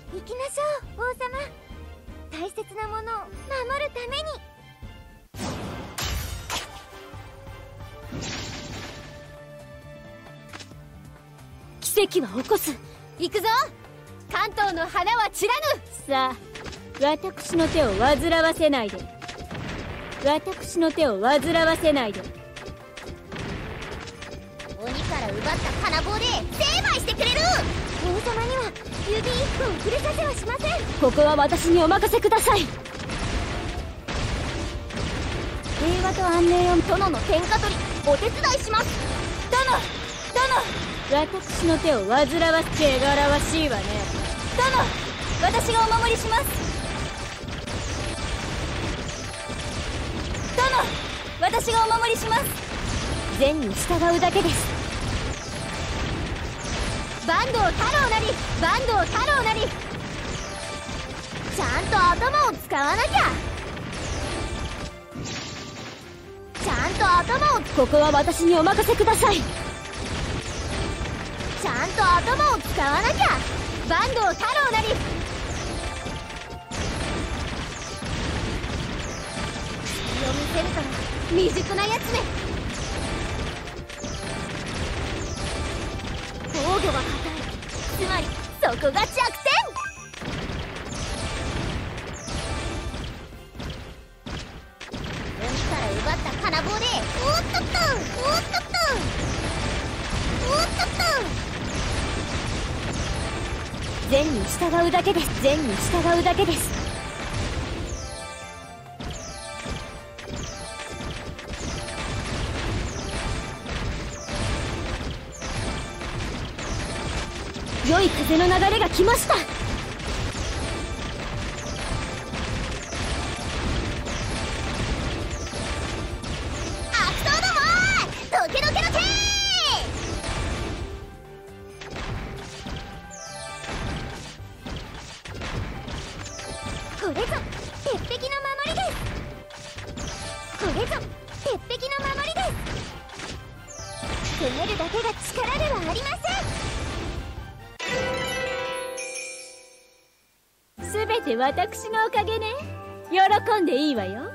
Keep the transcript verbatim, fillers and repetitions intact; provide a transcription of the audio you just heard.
行きましょう王様。大切なものを守るために。 奇跡は起こす。行くぞ。関東の花は散らぬ。さあ、私の手を煩わせないで。私の手を煩わせないで。 鬼から奪った金棒で成敗してくれる。王様には指一本触れさせはしません。 ここは私にお任せください。 平和と安寧を。殿の天下取りお手伝いします。 殿殿、私の手を煩わせ。汚らわしいわね。殿、私がお守りします。殿、私がお守りします。善に従うだけです。 坂東太郎なり坂東太郎なり。ちゃんと頭を使わなきゃ。ちゃんと頭を。 ここは私にお任せください。 ちゃんと頭を使わなきゃ。坂東太郎なり。隙を見せるから未熟なやつめ。防御が硬い。つまりそこが弱点。鬼から奪った金棒でおっとっとおっとっとおっとっと。 善に従うだけです。善に従うだけです。良い風の流れが来ました。 悪党どもどけどけどけ。これぞ鉄壁の守りです。これぞ鉄壁の守りです。攻めるだけが力ではありません。 すべて私のおかげね。喜んでいいわよ。